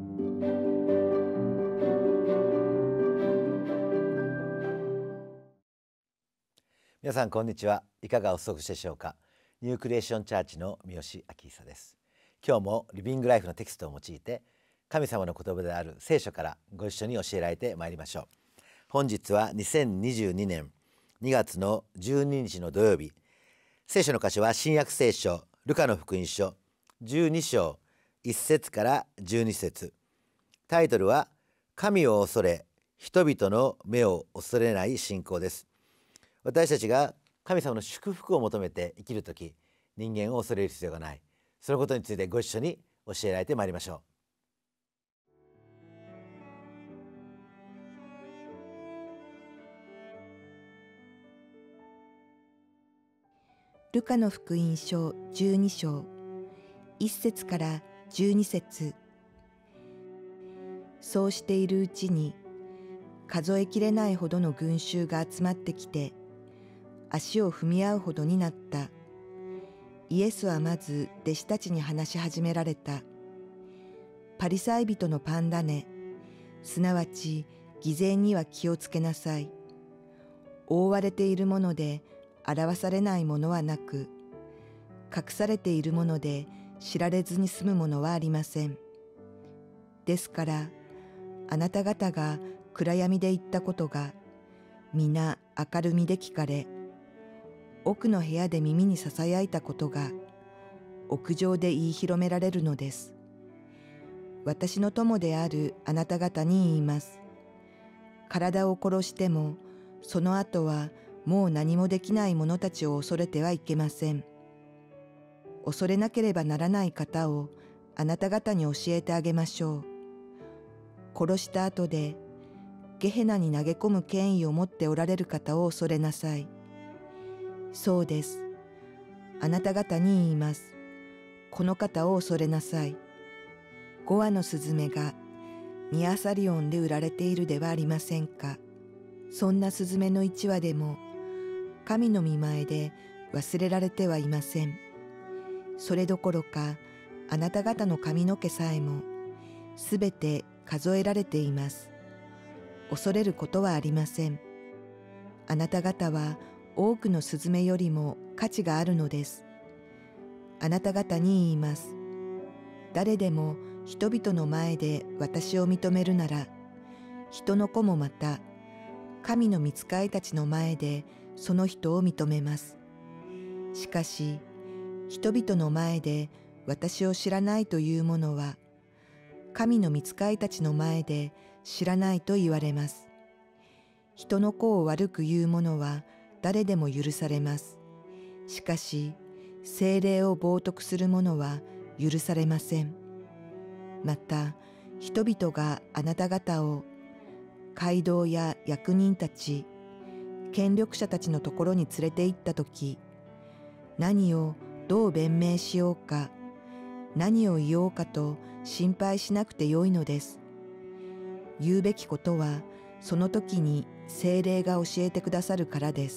皆さんこんにちは。いかがお過ごしでしょうか。ニュークリエーションチャーチの三好明久です。今日もリビングライフのテキストを用いて神様の言葉である聖書からご一緒に教えられてまいりましょう。本日は2022年2月の12日の土曜日。聖書の箇所は新約聖書ルカの福音書12章1節から12節。タイトルは神を恐れ人々の目を恐れない信仰です。私たちが神様の祝福を求めて生きるとき、人間を恐れる必要がない。そのことについてご一緒に教えられてまいりましょう。ルカの福音書12章1節から12節。そうしているうちに数えきれないほどの群衆が集まってきて足を踏み合うほどになった。イエスはまず弟子たちに話し始められた。パリサイ人のパンダネ、すなわち偽善には気をつけなさい。覆われているもので表されないものはなく、隠されているもので知られずに済むものはありません。ですからあなた方が暗闇で言ったことが皆明るみで聞かれ、奥の部屋で耳にささやいたことが屋上で言い広められるのです。私の友であるあなた方に言います。体を殺してもその後はもう何もできない者たちを恐れてはいけません。恐れなければならない方をあなた方に教えてあげましょう。殺した後でゲヘナに投げ込む権威を持っておられる方を恐れなさい。そうです。あなた方に言います。この方を恐れなさい。5羽のスズメが2アサリオンで売られているではありませんか。そんなスズメの1羽でも神の御前で忘れられてはいません。それどころかあなた方の髪の毛さえもすべて数えられています。恐れることはありません。あなた方は多くのスズメよりも価値があるのです。あなた方に言います。誰でも人々の前で私を認めるなら、人の子もまた神の御使いたちの前でその人を認めます。しかし人々の前で私を知らないという者は神の御使いたちの前で知らないと言われます。人の子を悪く言う者は誰でも許されます。しかし聖霊を冒涜する者は許されません。また人々があなた方を街道や役人たち、権力者たちのところに連れて行ったとき、何をどう弁明しようか、何を言おうかと心配しなくてよいのです。言うべきことはその時に聖霊が教えてくださるからです。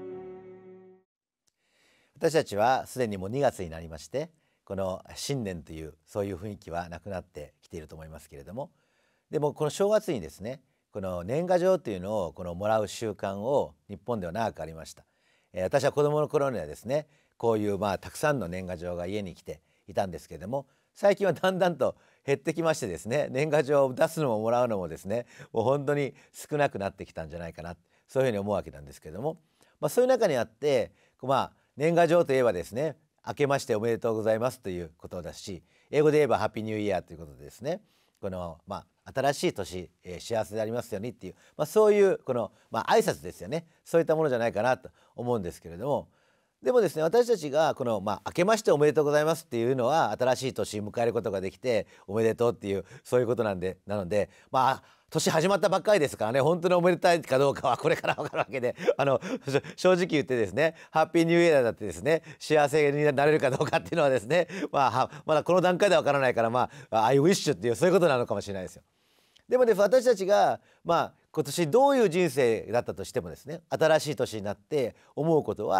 私たちはすでにもう2月になりまして、この新年というそういう雰囲気はなくなってきていると思いますけれども、でもこの正月にですね、この年賀状というのをもらう習慣を日本では長くありました。私は子どもの頃にはですね、こういうたくさんの年賀状が家に来ていたんですけれども、最近はだんだんと減ってきましてですね、年賀状を出すのももらうのもですね、もう本当に少なくなってきたんじゃないかな、そういうふうに思うわけなんですけれども、そういう中にあって年賀状といえばですね、明けましておめでとうございますということだし、英語で言えばハッピーニューイヤーということでですね、新しい年、幸せでありますようにっていう、そういう挨拶ですよね。そういったものじゃないかなと思うんですけれども、でもですね、私たちが明けましておめでとうございますっていうのは新しい年を迎えることができておめでとうっていうそういうことなので年始まったばっかりですからね、本当におめでたいかどうかはこれから分かるわけで、正直言ってですね、ハッピーニューイヤーだってですね、幸せになれるかどうかっていうのはですね、まだこの段階では分からないからI wish っていうそういうことなのかもしれないですよ。でもね、私たちが今年どういう人生だったとしてもですね、新しい年になって思うことは、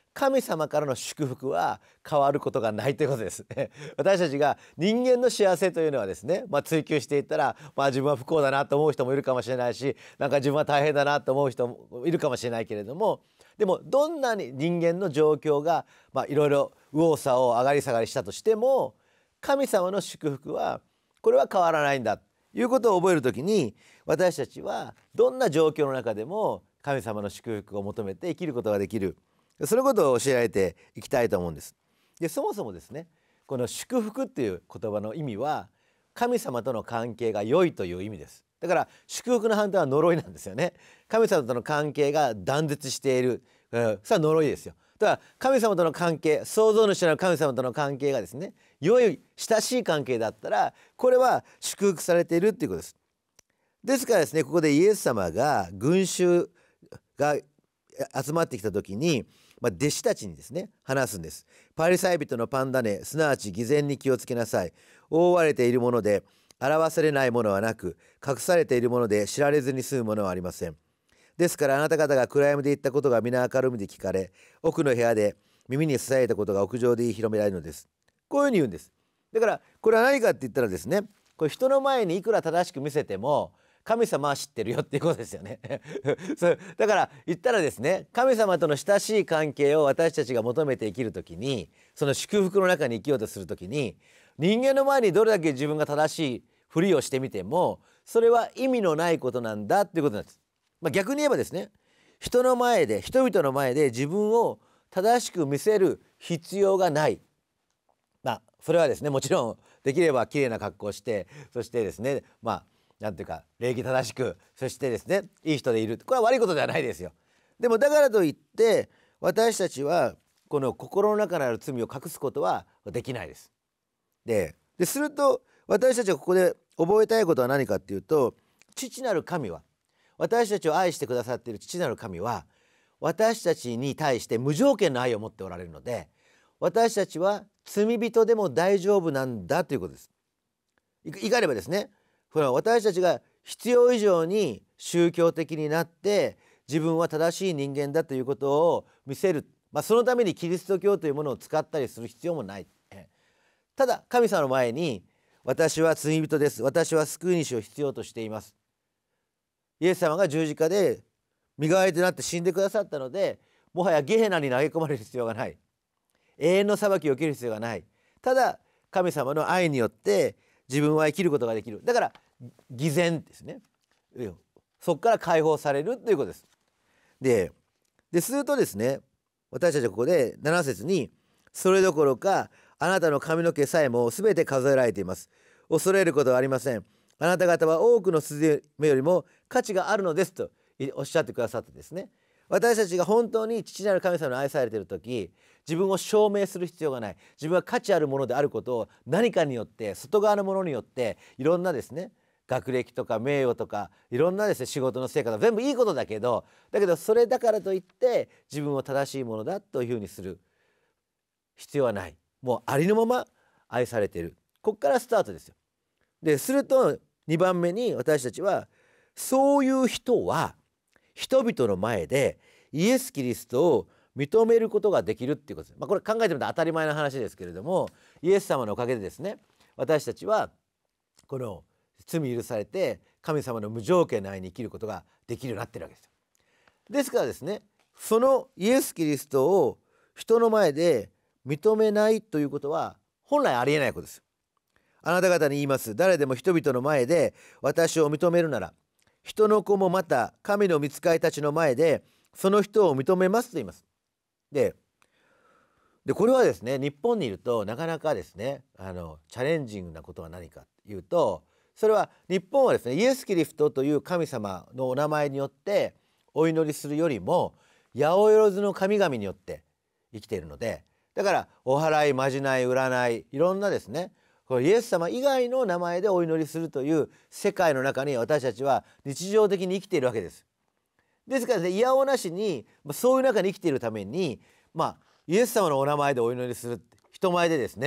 神様からの祝福は変わることがないということです。私たちが人間の幸せというのはですね、追求していったら、自分は不幸だなと思う人もいるかもしれないし、なんか自分は大変だなと思う人もいるかもしれないけれども、でもどんなに人間の状況がいろいろ右往左往上がり下がりしたとしても、神様の祝福はこれは変わらないんだということを覚えるときに、私たちはどんな状況の中でも神様の祝福を求めて生きることができる、そのことを教えられていきたいと思うんです。でそもそもですね、この祝福っていう言葉の意味は神様との関係が良いという意味です。だから祝福の反対は呪いなんですよね。神様との関係が断絶している、それは呪いですよ。だから神様との関係、創造主なる神様との関係がですね、良い親しい関係だったら、これは祝福されているっていうことです。ですからですね、ここでイエス様が群衆が集まってきた時に、弟子たちにですね話すんです。パリサイ人のパンダネ、すなわち偽善に気をつけなさい。覆われているもので表されないものはなく、隠されているもので知られずに済むものはありません。ですからあなた方が暗闇で言ったことが皆明るみで聞かれ、奥の部屋で耳にささやいたことが屋上で言い広められるのです。こういうふうに言うんです。だからこれは何かって言ったらですね、これ人の前にいくら正しく見せても神様は知ってるよっていうことですよね。そうだから言ったらですね、神様との親しい関係を私たちが求めて生きるときに、その祝福の中に生きようとするときに、人間の前にどれだけ自分が正しいふりをしてみてもそれは意味のないことなんだっていうことなんです。逆に言えばですね、人々の前で自分を正しく見せる必要がない。それはですね、もちろんできれば綺麗な格好をして、そしてですね、なんていうか礼儀正しく、そしてですねいい人でいる、これは悪いことではないですよ。でもだからといって私たちはこの心の中にある罪を隠すことはできないです。ですると私たちがここで覚えたいことは何かっていうと、父なる神は、私たちを愛してくださっている父なる神は私たちに対して無条件の愛を持っておられるので、私たちは罪人でも大丈夫なんだということです。いかればですね、私たちが必要以上に宗教的になって自分は正しい人間だということを見せる、そのためにキリスト教というものを使ったりする必要もない。ただ神様の前に、私は罪人です、私は救い主を必要としています、イエス様が十字架で身代わりとなって死んでくださったので、もはやゲヘナに投げ込まれる必要がない、永遠の裁きを受ける必要がない。ただ神様の愛によって自分は生きることができる。だから偽善ですね、そこから解放されるということです。でするとですね、私たちはここで7節に、それどころかあなたの髪の毛さえもすべて数えられています。恐れることはありません。あなた方は多くのスズメよりも価値があるのですとおっしゃってくださってですね、私たちが本当に父なる神様に愛されている時、自分を証明する必要がない、自分は価値あるものであることを何かによって、外側のものによって、いろんなですね学歴とか名誉とかいろんなですね仕事の成果とか全部いいことだけど、それだからといって自分を正しいものだというふうにする必要はない。もうありのまま愛されている。ここからスタートですよ。すると2番目に、私たちはそういう人は人々の前でイエス・キリストを認めることができるっていうことです。これ考えてみたら当たり前の話ですけれども、イエス様のおかげでですね、私たちはこの罪許されて神様の無条件の愛に生きることができるようになってるわけです。ですからですね、そのイエス・キリストを人の前で認めないということは本来ありえないことです。あなた方に言います。誰でも人々の前で私を認めるなら、人の子もまた神の御使いたちの前でその人を認めますと言います。でこれはですね、日本にいるとなかなかですねチャレンジングなことは何かというと、それは日本はですね、イエス・キリストという神様のお名前によってお祈りするよりも八百万の神々によって生きているので、だからお祓い、まじない、占い、いろんなですね、このイエス様以外の名前でお祈りするという世界の中に私たちは日常的に生きているわけです。ですからね、いやおなしにそういう中に生きているために、イエス様のお名前でお祈りする、人前でですね、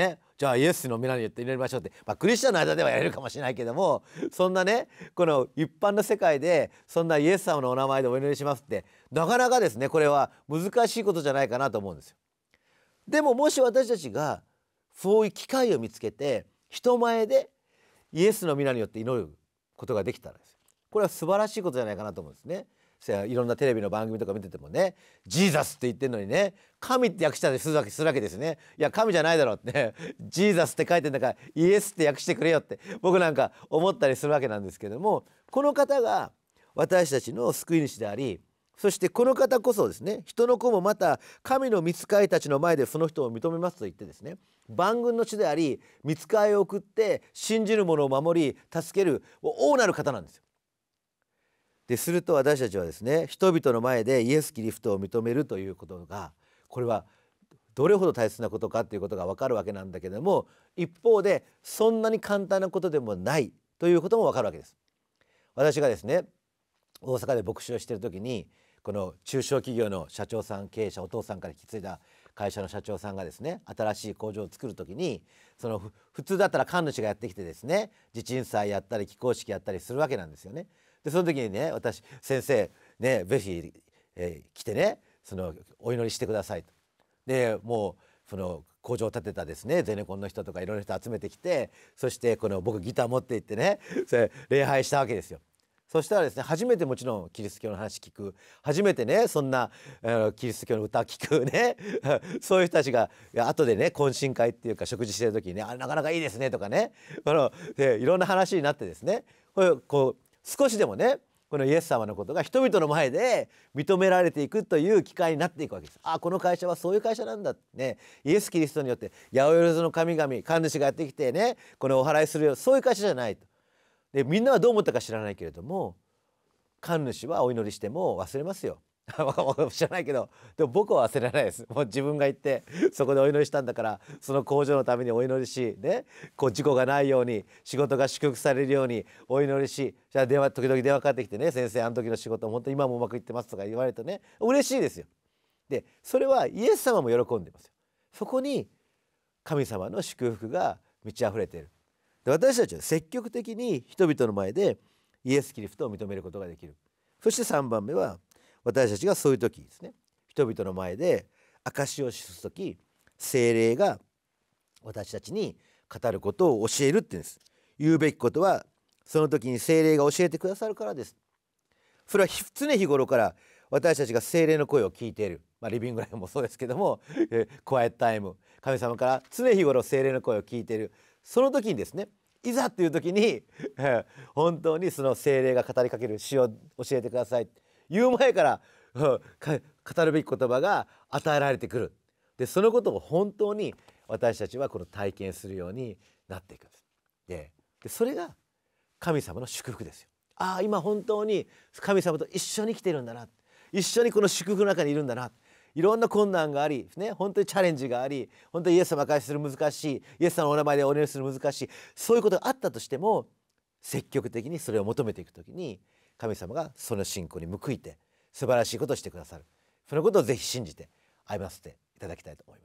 じゃあイエスの皆によって祈りましょうって、クリスチャンの間ではやれるかもしれないけども、そんなねこの一般の世界でそんなイエス様のお名前でお祈りしますってなかなかですねこれは難しいことじゃないかなと思うんですよ。でももし私たちがそういう機会を見つけて人前でイエスの皆によって祈ることができたらです、これは素晴らしいことじゃないかなと思うんですね。いろんなテレビの番組とか見ててもね、ジーザスって言ってるのにね、神って訳したりするわけですね。いや神じゃないだろうってジーザスって書いてんだからイエスって訳してくれよって僕なんか思ったりするわけなんですけども、この方が私たちの救い主であり、そしてこの方こそですね、人の子もまた神の御使いたちの前でその人を認めますと言ってですね、万軍の主であり御使いを送って信じる者を守り助ける大なる方なんですよ。ですると私たちはですね、人々の前でイエス・キリストを認めるということが、これはどれほど大切なことかということが分かるわけなんだけども、一方でそんなに簡単なことでもないということも分かるわけです。私がですね大阪で牧師をしている時に、この中小企業の社長さん、経営者、お父さんから引き継いだ会社の社長さんがですね、新しい工場を作る時に、その普通だったら神主がやってきてですね、地鎮祭やったり起工式やったりするわけなんですよね。でその時にね、私先生ねぜひ、来てねそのお祈りしてくださいと。でもうその工場を建てたですねゼネコンの人とかいろんな人集めてきて、そしてこの僕ギター持って行ってねそれ礼拝したわけですよ。そしたらですね、初めてもちろんキリスト教の話聞く、初めてねそんなキリスト教の歌聞くねそういう人たちが後でね懇親会っていうか食事してる時にね、なかなかいいですねとかね、いろんな話になってですね、こう少しでもねこのイエス様のことが人々の前で認められていくという機会になっていくわけです。この会社はそういう会社なんだってね、イエス・キリストによって八百万の神々神主がやってきてねこのお祓いするよ、そういう会社じゃないと。でみんなはどう思ったか知らないけれども、神主はお祈りしても忘れますよ知らないけど、でも僕は忘れないです。もう自分が行ってそこでお祈りしたんだから、その工場のためにお祈りしね、こう事故がないように仕事が祝福されるようにお祈りし、じゃあ時々電話かかってきてね、先生あの時の仕事本当に今もうまくいってますとか言われるとね嬉しいですよ。でそれはイエス様も喜んでますよ。そこに神様の祝福が満ち溢れている。で私たちは積極的に人々の前でイエス・キリストを認めることができる。そして3番目は、私たちがそういう時ですね、人々の前で証しをしす時、聖霊が私たちに語ることを教えるって言うんです。言うべきことはその時に聖霊が教えてくださるからです。それは常日頃から私たちが聖霊の声を聞いている、リビングライフもそうですけども、クワイエットタイム、神様から常日頃聖霊の声を聞いている。その時にですね、いざっていう時に本当にその聖霊が語りかける詩を教えてください言う前から語るべき言葉が与えられてくる。でそのことを本当に私たちはこの体験するようになっていくんです。でそれが神様の祝福ですよ。今本当に神様と一緒に生きてるんだな、一緒にこの祝福の中にいるんだな、いろんな困難があり、ね、本当にチャレンジがあり、本当にイエス様を返しする難しい、イエス様のお名前でお祈りする難しい、そういうことがあったとしても積極的にそれを求めていくときに神様がその信仰に報いて素晴らしいことをしてくださる。そのことをぜひ信じて歩ませていただきたいと思います。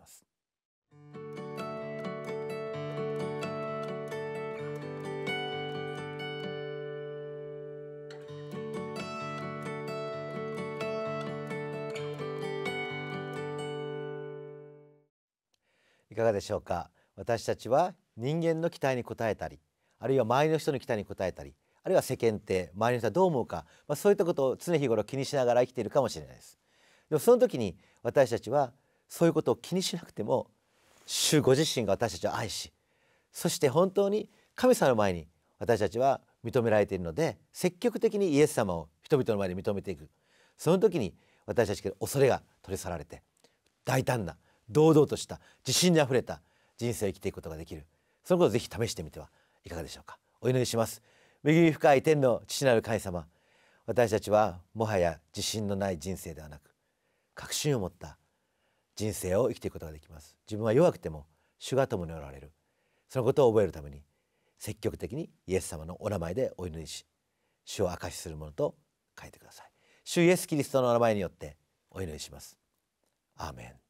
いかがでしょうか。私たちは人間の期待に応えたり、あるいは周りの人の期待に応えたり、あるいは世間体、周りの人はどう思うか、そういったことを常日頃気にしながら生きているかもしれないです。でもその時に私たちはそういうことを気にしなくても、主ご自身が私たちを愛し、そして本当に神様の前に私たちは認められているので、積極的にイエス様を人々の前で認めていく。その時に私たちから恐れが取り去られて、大胆な堂々とした自信にあふれた人生を生きていくことができる。そのことをぜひ試してみてはいかがでしょうか。お祈りします。恵み深い天の父なる神様、私たちはもはや自信のない人生ではなく、確信を持った人生を生きていくことができます。自分は弱くても主が共におられる。そのことを覚えるために積極的にイエス様のお名前でお祈りし、主を証しするものと書いてください。主イエスキリストのお名前によってお祈りします。アーメン。